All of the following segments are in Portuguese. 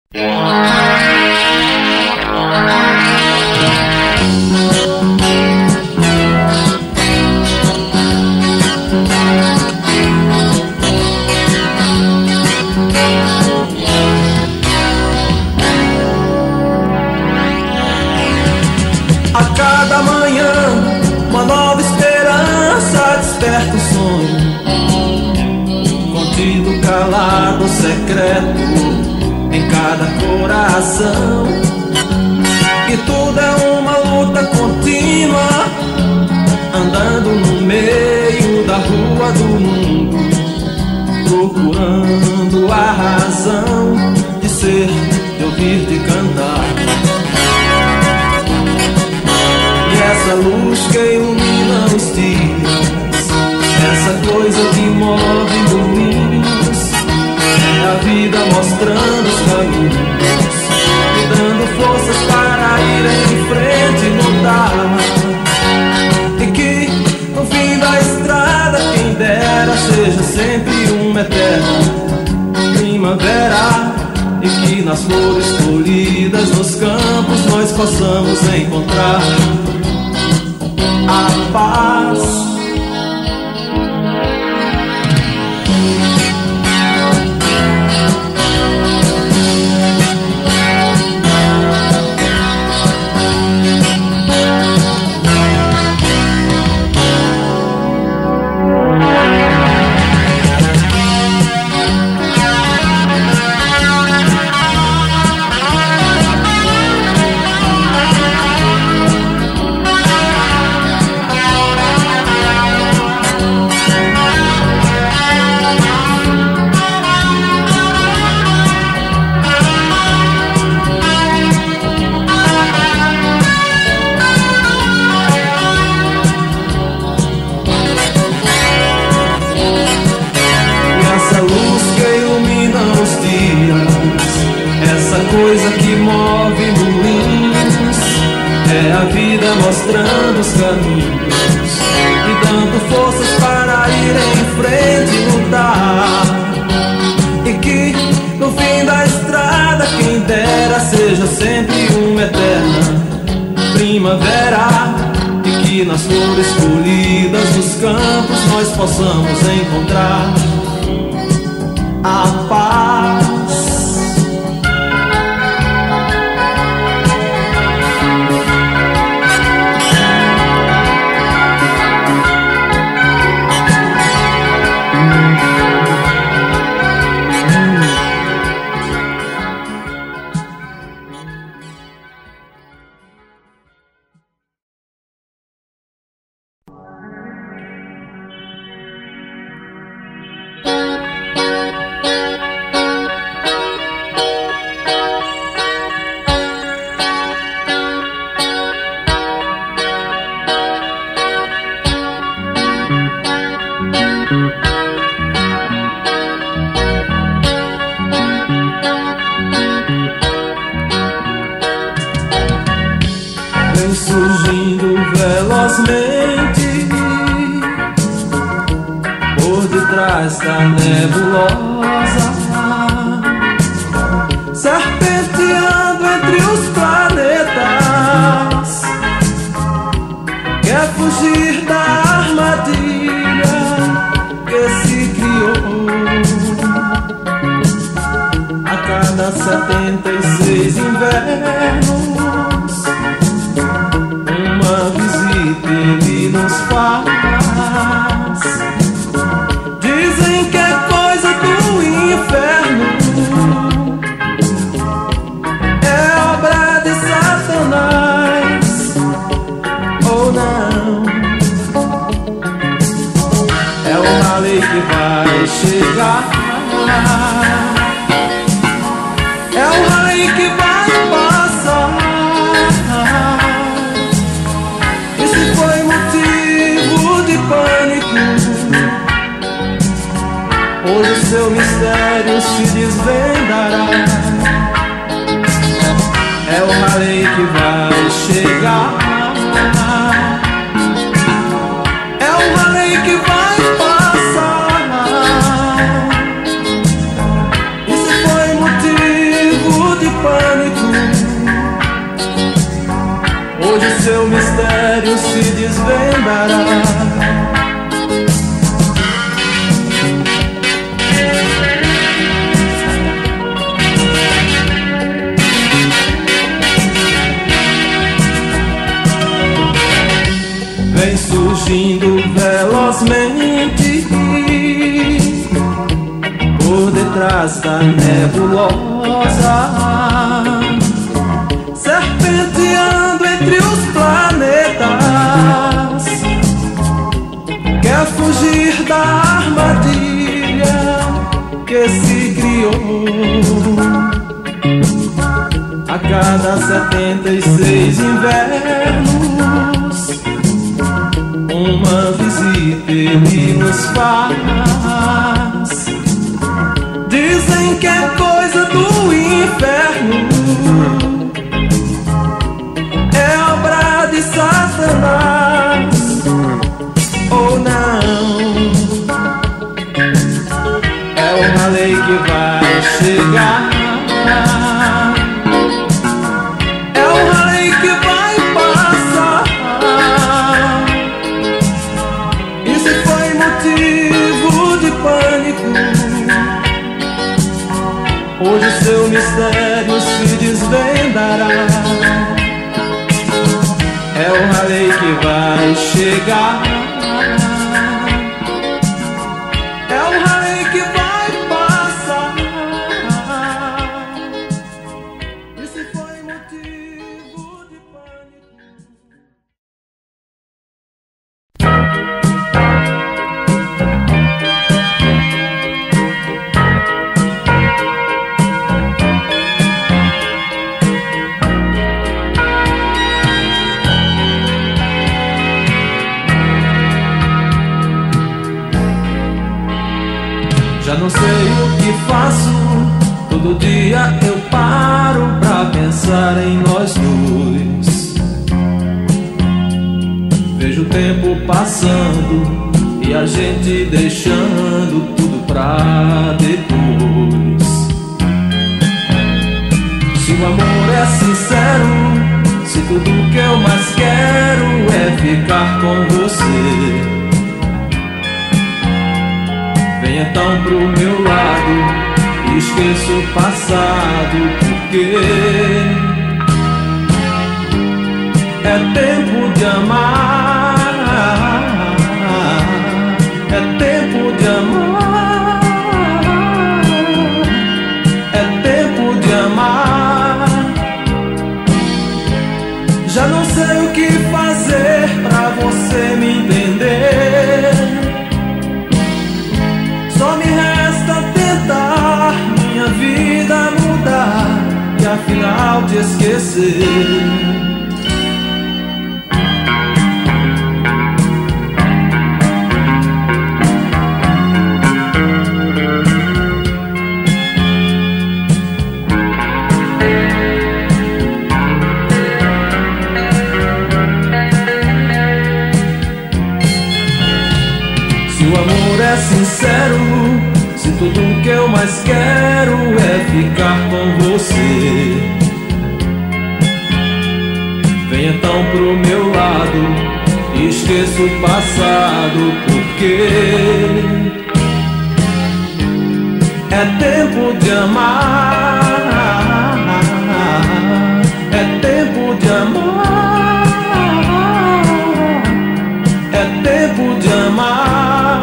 A cada manhã, uma nova esperança desperta o sonho, contido, calado, secreto em cada coração. E tudo é uma luta contínua, andando no meio da rua do mundo, procurando a razão de ser, de ouvir, de cantar. Essa luz que ilumina os dias, essa coisa que move moinhos, é a vida mostrando os caminhos, me dando forças para ir em frente e lutar. E que no fim da estrada, quem dera, seja sempre uma eterna primavera, e que nas flores colhidas nos campos nós possamos encontrar a paz. Coisa que move moinhos, é a vida mostrando os caminhos, e dando forças para ir em frente e lutar. E que no fim da estrada, quem dera, seja sempre uma eterna primavera, e que nas flores colhidas dos campos nós possamos encontrar a paz. Vem surgindo velozmente por detrás da nebulosa, serpenteando entre os planetas, quer fugir da armadilha que se criou. A cada 76 invernos uma visita ele nos faz. Dizem que é coisa do inferno, é obra de Satanás, ou não. É uma lei que vai chegar, é um raio que vai passar. Esse foi motivo de pânico, hoje o seu mistério se desvendará. É uma lei que vai chegar, é uma lei que vai passar. Esse foi motivo de seu mistério se desvendará. Vem surgindo velozmente por detrás da nebulosa, serpenteando entre os planetas. Quer fugir da armadilha que se criou. A cada 76 invernos uma visita ele nos faz. Dizem que é coisa do inferno, é obra de Satanás, ou não. É uma lei que vai chegar, é uma lei que vai passar. Isso foi motivo de pânico. Hoje seu mistério se desvendará. É uma lei que vai chegar, é uma lei que vai passar. Esse foi motivo de pânico. Já não sei o que faço, todo dia eu paro pra pensar em nós dois. Vejo o tempo passando e a gente deixando tudo pra depois. Se o amor é sincero, se tudo que eu mais quero é ficar com você, vem então pro meu lado e esqueça o passado, porque é tempo de amar, é tempo de amar, é tempo de amar. Já não sei o que fazer pra você me entender. Só me resta tentar minha vida mudar e afinal te esquecer. Se o amor é sincero, se tudo que eu mais quero é ficar com você, vem então pro meu lado e esqueça o passado, porque é tempo de amar, é tempo de amar, é tempo de amar.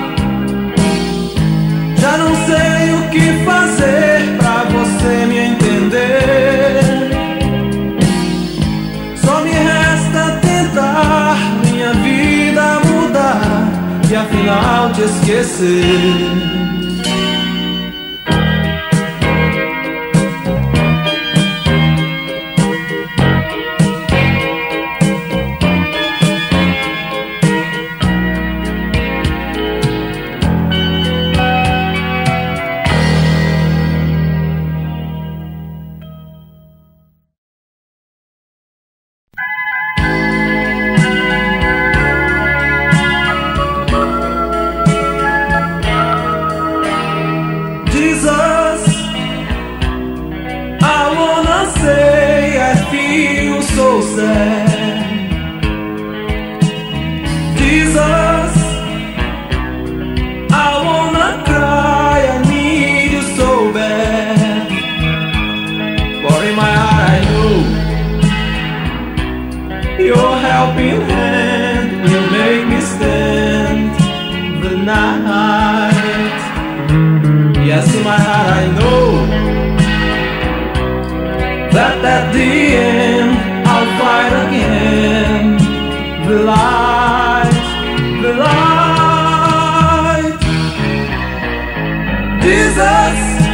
Já não sei o que fazer pra você me entender. Só me resta tentar minha vida mudar e afinal te esquecer. So sad. that at the end I'll fight again. The light, the light. Jesus,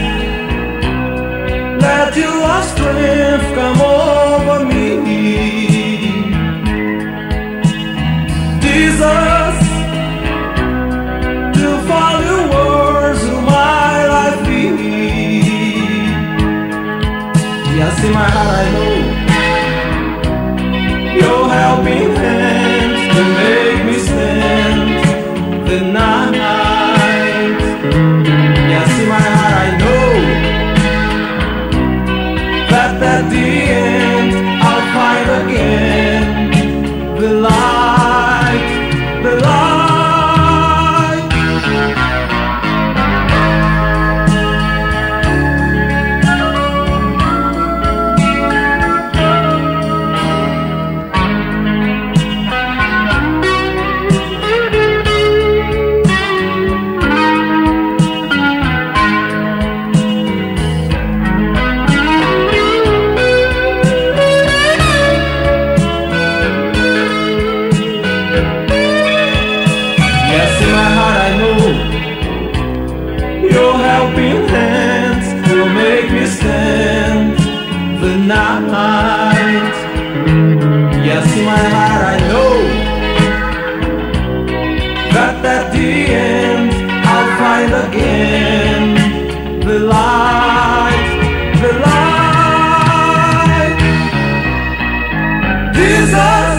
let your strength come over me. Jesus, to follow your words will my life be. Yes, in my heart I know your helping hands will make me stand the night. Yes, in my heart I know that at the end I'll fight again. The light, the light. Your helping hands will make me stand the night. Yes, in my heart I know that at the end I'll find again the light, the light. Jesus,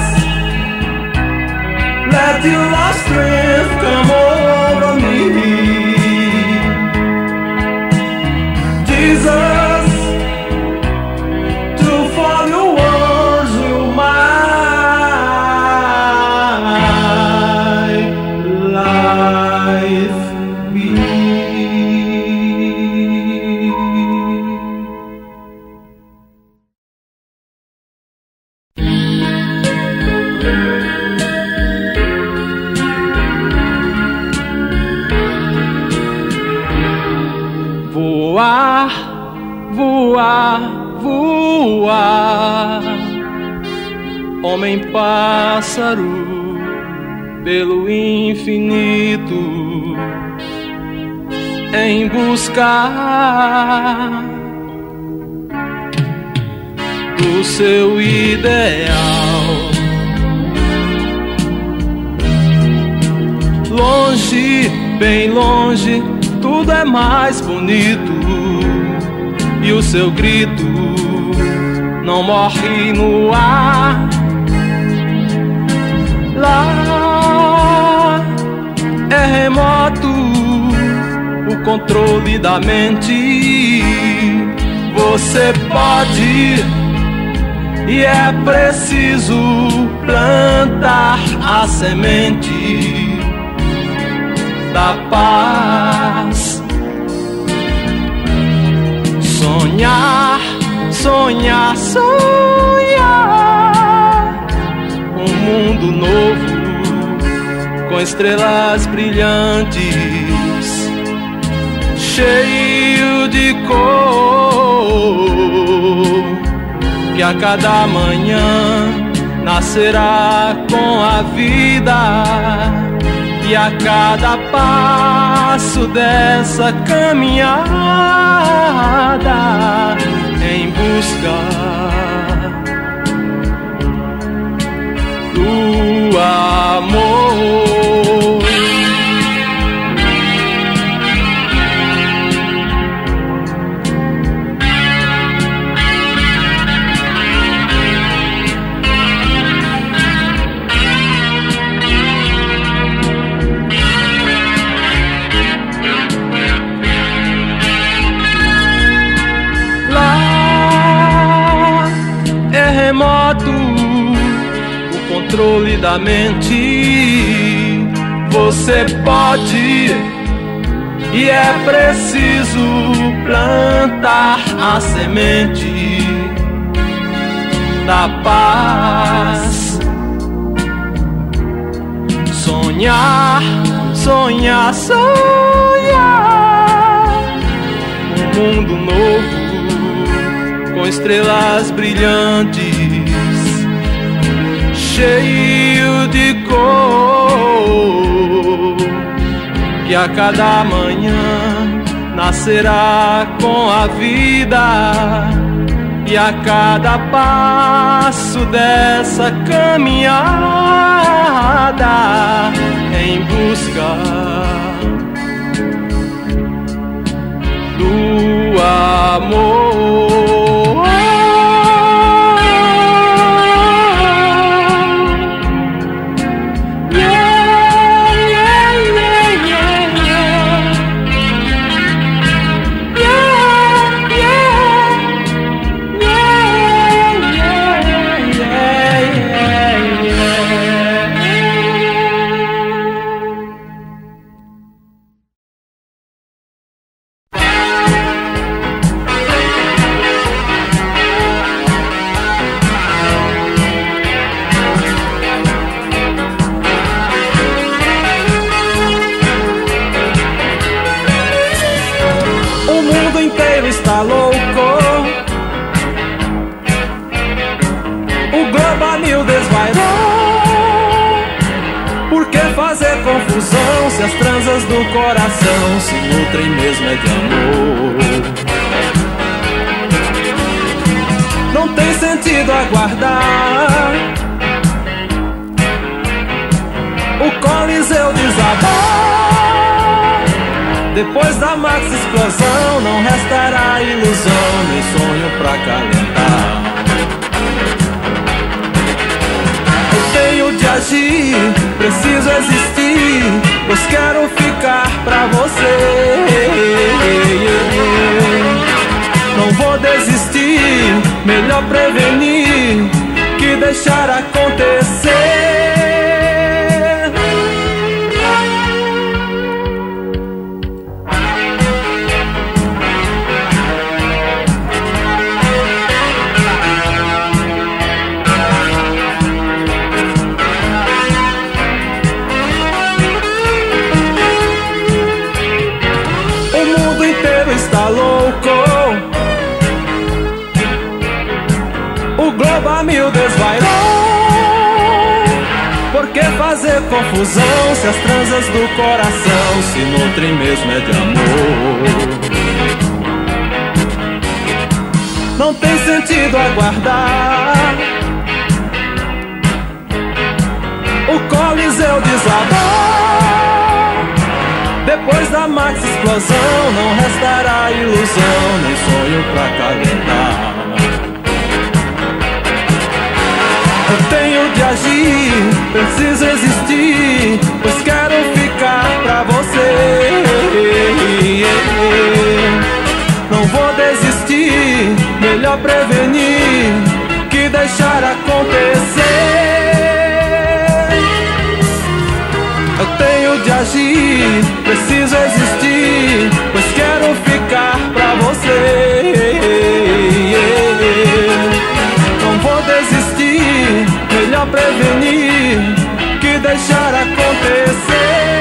let your strength come over me. Jesus, to follow your words will my life be. Voar, voar, voar, homem-pássaro pelo infinito, em busca do seu ideal. Longe, bem longe, tudo é mais bonito, e o seu grito não morre no ar. Lá é remoto o controle da mente. Você pode e é preciso plantar a semente da paz. Sonhar, sonhar, sonhar um mundo novo com estrelas brilhantes, cheio de cor, que a cada manhã nascerá com a vida. E a cada passo dessa caminhada em busca do amor. Remoto o controle da mente. Você pode e é preciso plantar a semente da paz. Sonhar, sonhar, sonhar um mundo novo com estrelas brilhantes, cheio de cor, que a cada manhã nascerá com a vida, e a cada passo dessa caminhada em busca do amor. Está louco, o globo a mil desvairou. Por que fazer confusão se as tranças do coração se nutrem mesmo é de amor? Não tem sentido aguardar o Coliseu desabar. Depois da max explosão não restará ilusão nem sonho pra calentar. Eu tenho de agir, preciso existir, pois quero ficar pra você. Não vou desistir, melhor prevenir que deixar acontecer. Está louco, o globo a mil desvairou. Por que fazer confusão se as tranças do coração se nutrem mesmo é de amor? Não tem sentido aguardar o Coliseu desabar. Depois da max explosão não restará ilusão nem sonho pra calentar. Eu tenho de agir, preciso existir, pois quero ficar pra você. Não vou desistir, melhor prevenir que deixar acontecer. Eu tenho de agir, preciso existir, pois quero ficar pra você. Não vou desistir, melhor prevenir que deixar acontecer.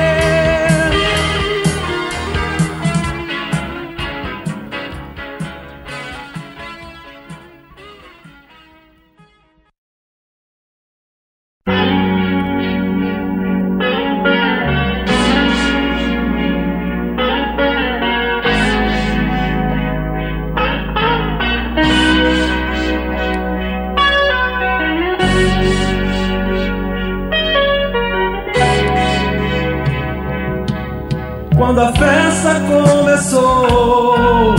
Quando a festa começou,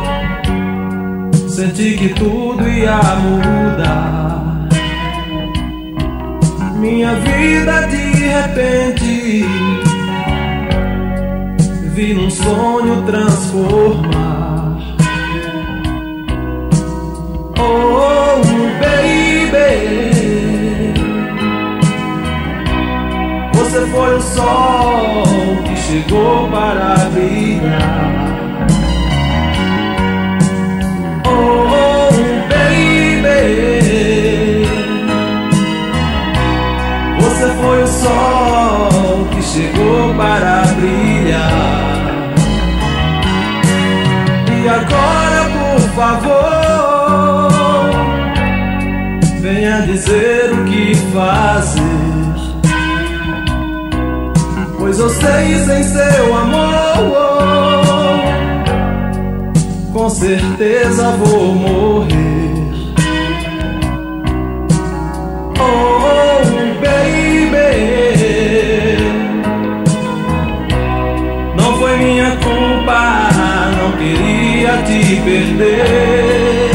senti que tudo ia mudar. Minha vida de repente vi num sonho transformar. Oh, baby, você foi o sol que chegou para brilhar. Oh, baby, você foi o sol que chegou para brilhar. E agora, por favor, dizer o que fazer, pois eu sei sem seu amor, com certeza vou morrer. Oh, baby, não foi minha culpa, não queria te perder.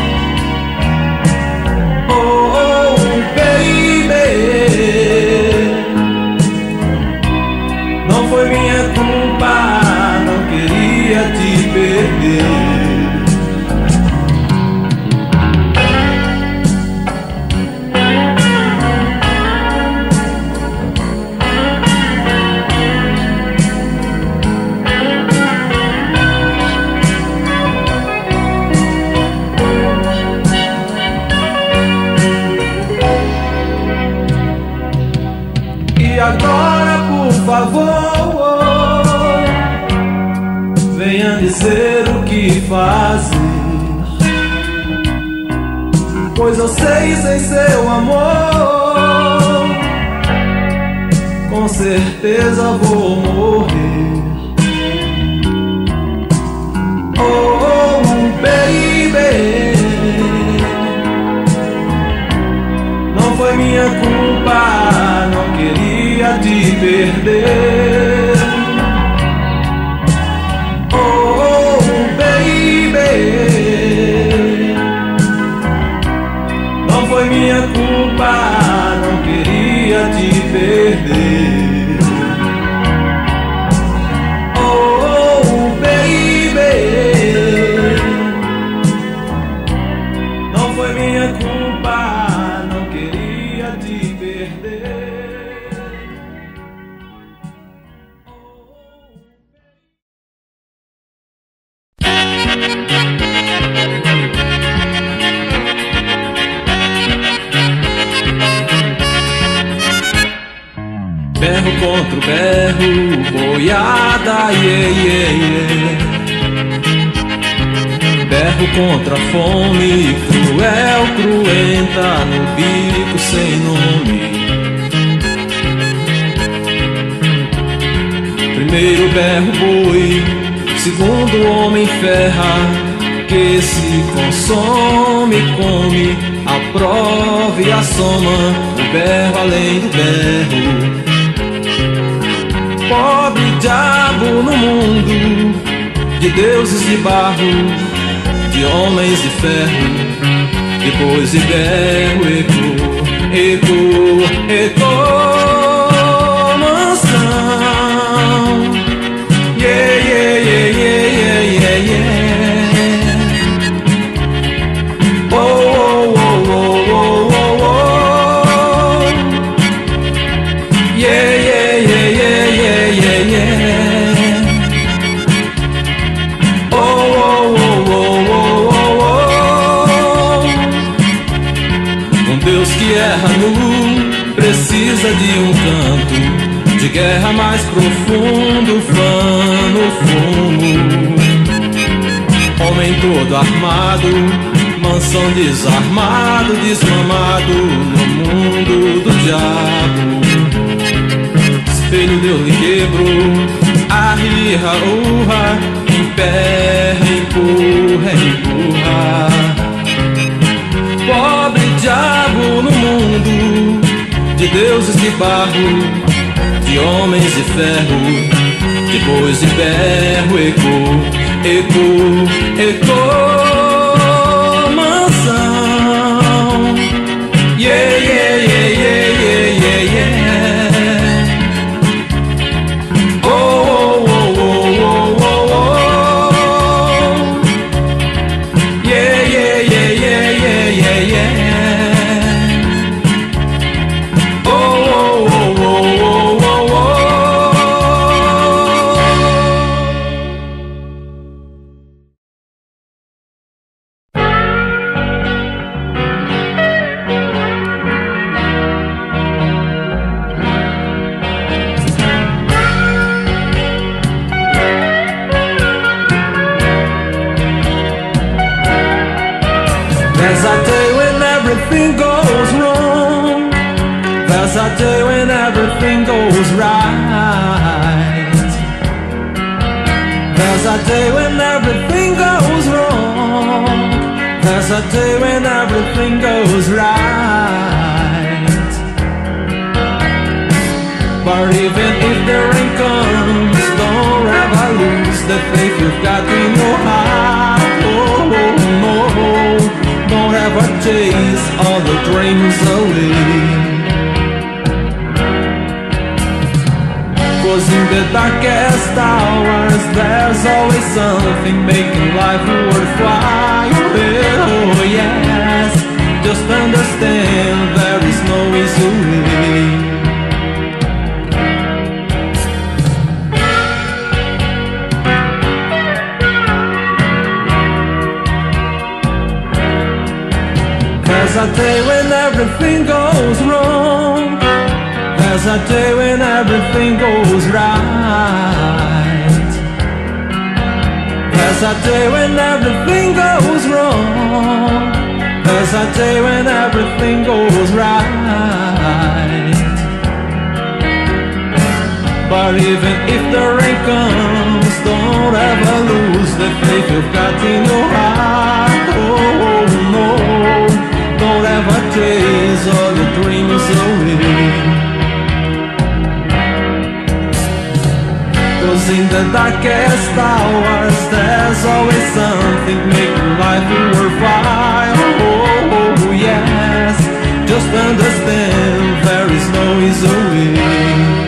Oh, baby, não foi minha culpa, não queria te perder. Agora, por favor, venha dizer o que fazer, pois eu sei sem seu amor, com certeza vou morrer. Oh, baby, não foi minha culpa, não queria te perder. Oh, baby, não foi minha culpa, não queria te perder. Oh, baby, não foi minha culpa, não queria te perder. Berro contra o berro, boiada, yeah, yeah, yeah. Berro contra a fome, cruel, cruenta, no bico sem nome. Primeiro berro boi, segundo homem ferra, que se consome, come, aprove e a soma, o berro além do berro. Pobre diabo no mundo, de deuses de barro, de homens de ferro, depois de berro, eco, eco, eco, mansão. Yeah, yeah, yeah, yeah, yeah, yeah, yeah. Oh, oh, oh, oh, oh, oh, oh. Yeah, yeah, yeah, yeah, yeah, yeah, yeah. Oh, oh, oh, oh, oh, oh, oh. Um Deus que erra nu precisa de um canto de guerra mais profundo, fã no fumo. Homem todo armado, mansão desarmado, desmamado no mundo do diabo. Espelho deu-lhe quebro, arrirra, urra, emperra, empurra, empurra. Pobre diabo no mundo, de deuses de barro, de homens de ferro, depois de berro, eco, eco, eco, mansão. Yeah, yeah, yeah, yeah, yeah, yeah, yeah. Oh, oh, oh, oh, oh, oh. Yeah, yeah, yeah, yeah, yeah, yeah, yeah. There's a day when everything goes wrong. everything goes right. There's a day when everything goes wrong. There's a day when everything goes right. But even if the rain comes, don't ever lose the faith you've got in your heart. Oh, no, don't ever chase all the dreams away. 'Cause in the darkest hours, there's always something making life worthwhile. Oh yes, just understand there is no easy way. There's a day when everything goes wrong. There's a day when everything goes right. There's a day when everything goes wrong. There's a day when everything goes right. But even if the rain comes, don't ever lose the faith you've got in your heart. Oh no, don't ever chase all your dreams away. 'Cause in the darkest hours, there's always something making life worthwhile. Oh yes, just understand there is no easy way.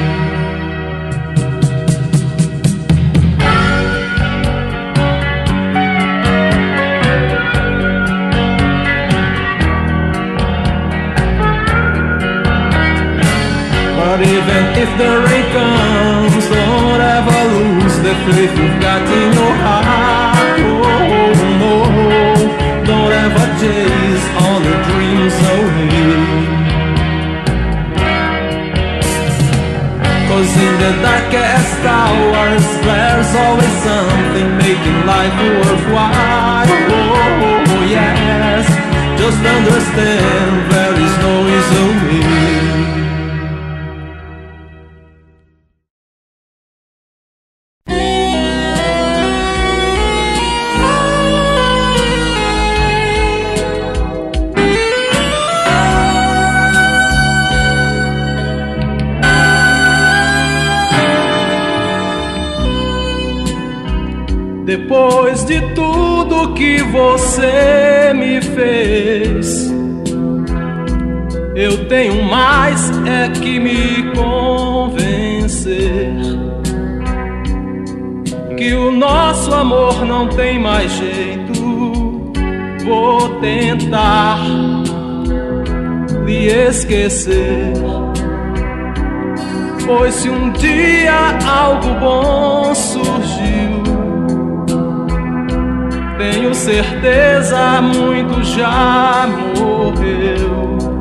But even if the rain comes, don't ever lose the faith you've got in your heart. Oh no, don't ever chase all the dreams away. 'Cause in the darkest hours, there's always something making life worthwhile. Oh yes, just understand there is no easy way. Depois de tudo que você me fez, eu tenho mais é que me convencer que o nosso amor não tem mais jeito. Vou tentar lhe esquecer, pois se um dia algo bom surgiu, tenho certeza muito já morreu.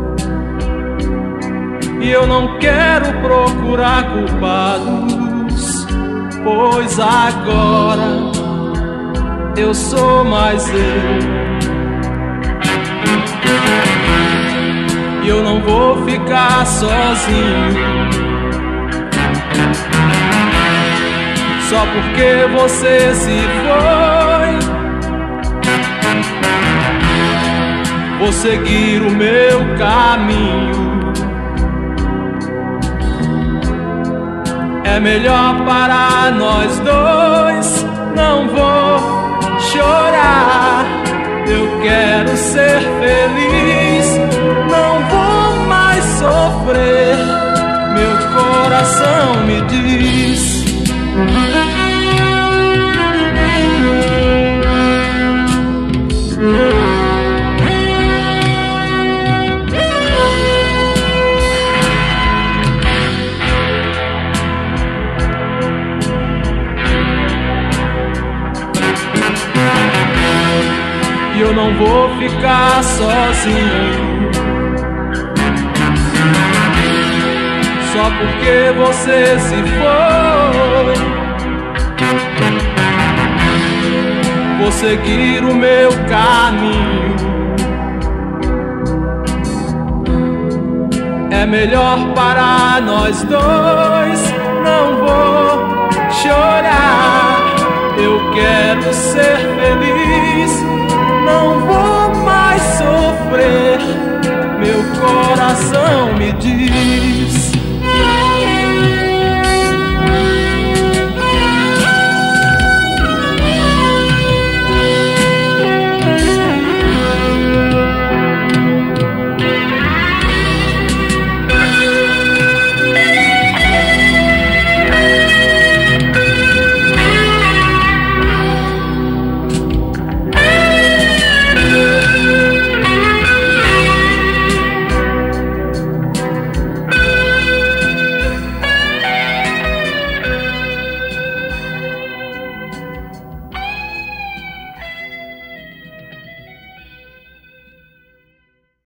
E eu não quero procurar culpados, pois agora eu sou mais eu. E eu não vou ficar sozinho só porque você se foi. Vou seguir o meu caminho. É melhor para nós dois. Não vou chorar. Eu quero ser feliz. Não vou mais sofrer. Meu coração me diz. Eu não vou ficar sozinho só porque você se foi. Vou seguir o meu caminho. É é melhor para nós dois. Não vou chorar, eu quero ser feliz. Não vou